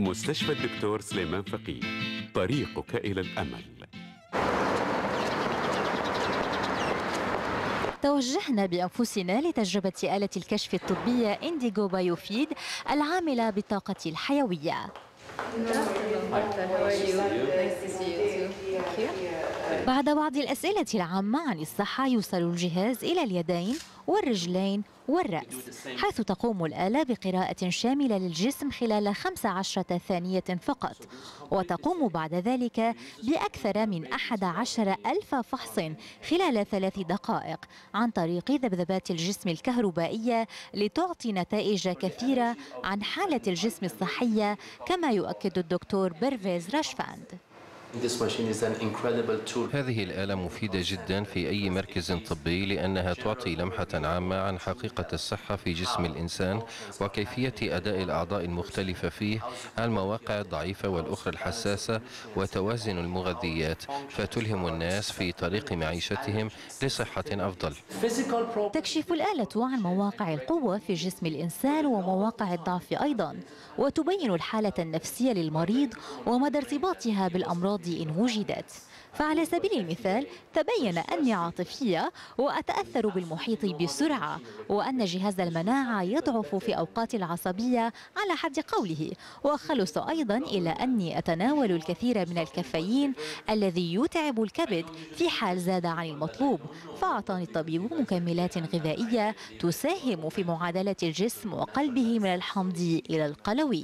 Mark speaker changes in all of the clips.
Speaker 1: مستشفى الدكتور سليمان فقيه، طريقك إلى الأمل.
Speaker 2: توجهنا بأنفسنا لتجربة آلة الكشف الطبية إنديغو بايوفيد العاملة بالطاقة الحيوية. بعد بعض الأسئلة العامة عن الصحة يوصل الجهاز إلى اليدين والرجلين والرأس، حيث تقوم الآلة بقراءة شاملة للجسم خلال 15 ثانية فقط، وتقوم بعد ذلك بأكثر من 11,000 فحص خلال 3 دقائق عن طريق ذبذبات الجسم الكهربائية لتعطي نتائج كثيرة عن حالة الجسم الصحية، كما يؤكد الدكتور بيرفيز راشفاند.
Speaker 3: هذه الآلة مفيدة جدا في أي مركز طبي، لأنها تعطي لمحة عامة عن حقيقة الصحة في جسم الإنسان وكيفية أداء الأعضاء المختلفة فيه، المواقع الضعيفة والأخرى الحساسة، وتوازن المغذيات، فتلهم الناس في طريق معيشتهم لصحة أفضل.
Speaker 2: تكشف الآلة عن مواقع القوة في جسم الإنسان ومواقع الضعف أيضا، وتبين الحالة النفسية للمريض ومدى ارتباطها بالأمراض إن وجدت. فعلى سبيل المثال تبين أني عاطفية وأتأثر بالمحيط بسرعة، وأن جهاز المناعة يضعف في أوقات العصبية على حد قوله، وخلص أيضا إلى أني أتناول الكثير من الكافيين الذي يتعب الكبد في حال زاد عن المطلوب. فأعطاني الطبيب مكملات غذائية تساهم في معادلة الجسم وقلبه من الحمض إلى القلوي.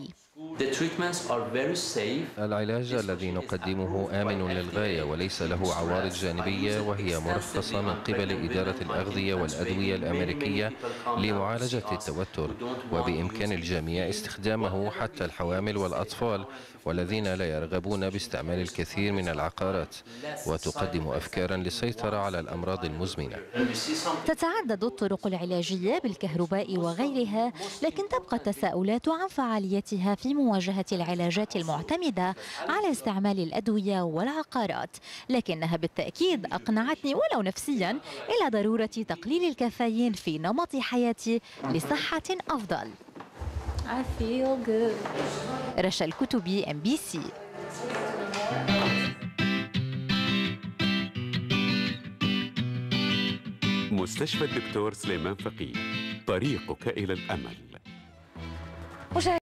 Speaker 3: العلاج الذي نقدمه آمن للغاية وليس له عوارض جانبية، وهي مرخصة من قبل إدارة الأغذية والأدوية الأمريكية لمعالجة التوتر، وبإمكان الجميع استخدامه حتى الحوامل والأطفال والذين لا يرغبون باستعمال الكثير من العقارات، وتقدم أفكارا للسيطرة على الأمراض المزمنة.
Speaker 2: تتعدد الطرق العلاجية بالكهرباء وغيرها، لكن تبقى التساؤلات عن فعاليتها في مواجهة العلاجات المعتمدة على استعمال الأدوية والعقارات، لكنها بالتأكيد أقنعتني ولو نفسيا إلى ضرورة تقليل الكافيين في نمط حياتي لصحة أفضل. I feel good. رشا الكتبي MBC.
Speaker 1: مستشفى الدكتور سليمان فقيه، طريقك إلى الأمل.